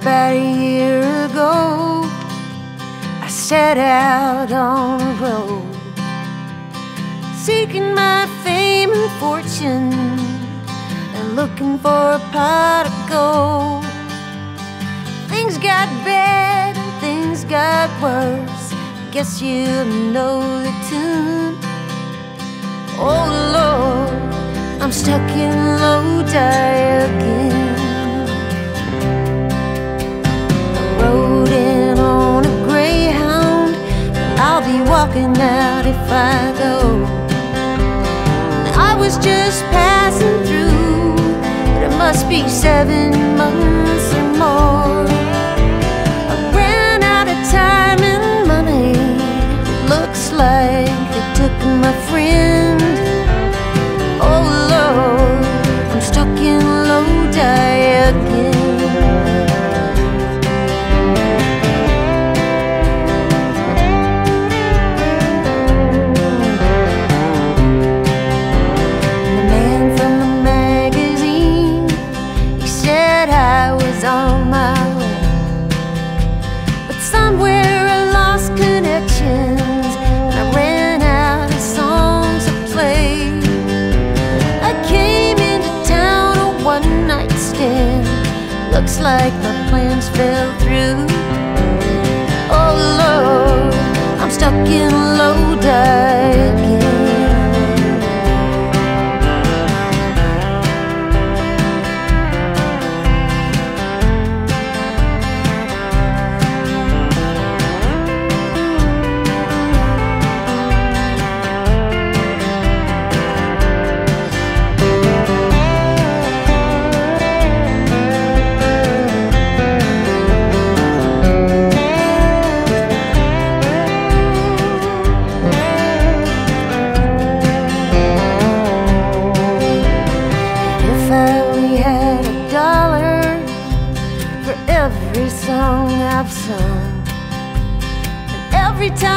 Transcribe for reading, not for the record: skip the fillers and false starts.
about a year ago, I set out on a road, seeking my fame and fortune, and looking for a pot of gold. Things got bad and things got worse, guess you know the tune. Oh Lord, I'm stuck in Lodi again. I rode in on a Greyhound, I'll be walking out if I go. I was just passing through, but it must be 7 months or more. I ran out of time and money, it looks like they took my friend. Oh Lord, I'm stuck in Lodi again. The man from the magazine, he said I was on my way, but somewhere I lost connections, and I ran out of songs to play. I came into town a one-night stand, looks like my plans fell through. Oh Lord, I'm stuck in Lodi again. Every song I've sung, and every time